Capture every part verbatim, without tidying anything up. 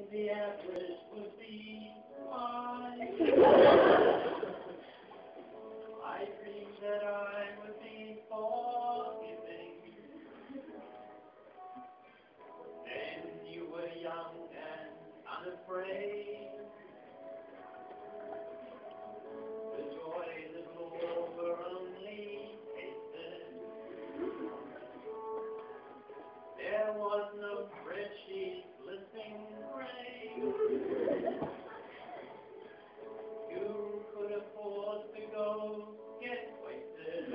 the average would be mine. I dreamed that I would be forgiving. Then you were young and unafraid. The joy that all were only tasted. There was no spreadsheet listing grade. You could afford to go get wasted.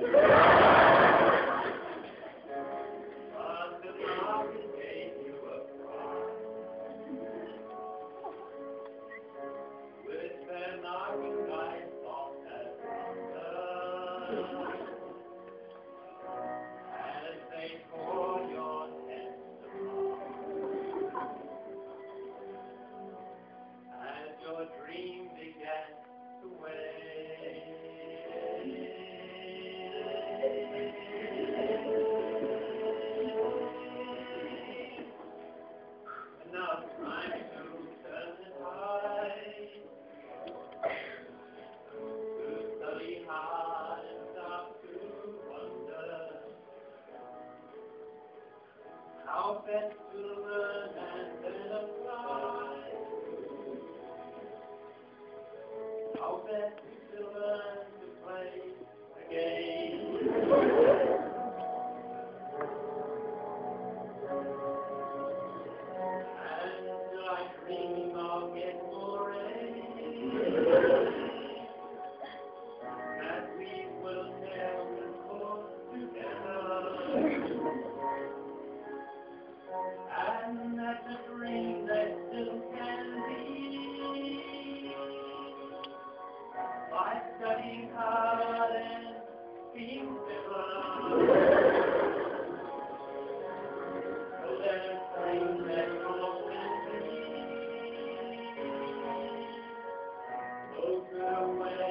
But the market gave you a prize. With their merchandise soft as thunder, as they tore your head apart, as your dream began to wave. And now it's time to turn the tide, to study hard and stop to wonder how best to learn and then apply, how best to learn to play the game. And I dream of yet more that we will sail the course together, and that's a dream that still can be, by studying hard and being clever. So let us dream that all can be, so good when